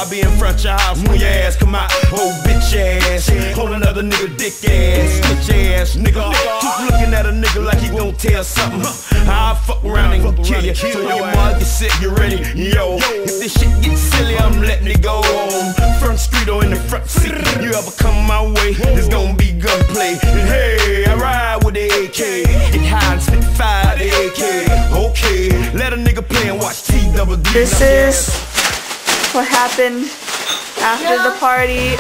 I'll be in front of your house when your ass come out. Oh, bitch ass, hold another nigga dick ass, bitch ass nigga. Keep looking at a nigga like he gon' tell something. I'll fuck around and kill you. So your mother get sick, you ready? Yo, if this shit gets silly, I'm letting it go. Front street or in the front seat. You ever come my way, it's gon' be gunplay. And hey, I ride with the AK. Get high and spit fire the AK. Okay, let a nigga play and watch TWD. This is what happened after the party.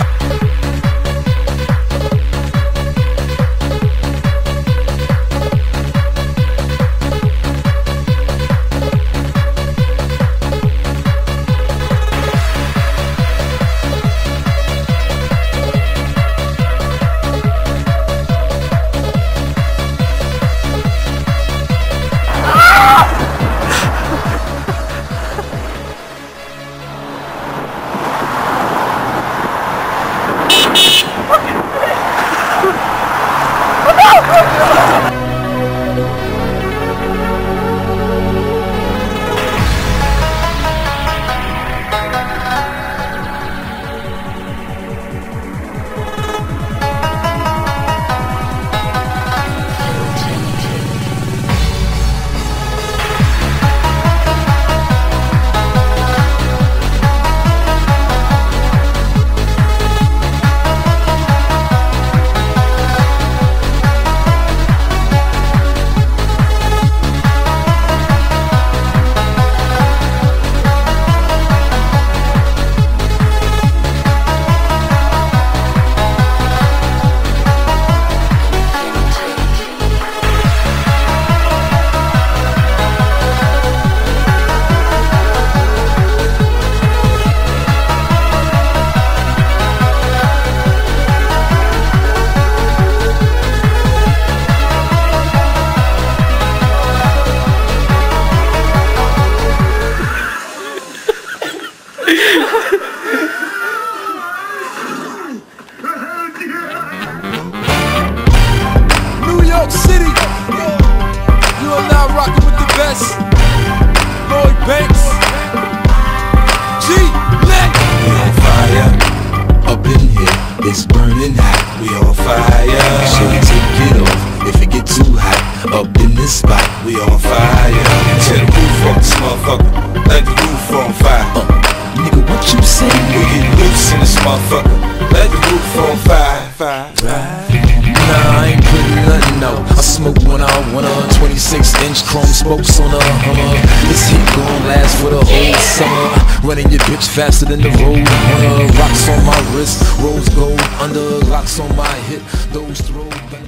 New York City, you are now rocking with the best. Lloyd Banks, G-Lit. We on fire, up in here, it's burning hot. We on fire, so we take it off if it get too hot. Up in this spot, we on fire. Tear the roof off this motherfucker, let the roof on fire. Nigga, what you say? We get loose in this motherfucker, let the roof on fire. Nah, I ain't putting nothing out. I smoke when I want 26-inch chrome spokes on a Hummer. This heat gon' last for the whole summer. Running your bitch faster than the road runner. Rocks on my wrist, rose gold under. Locks on my hip, those throw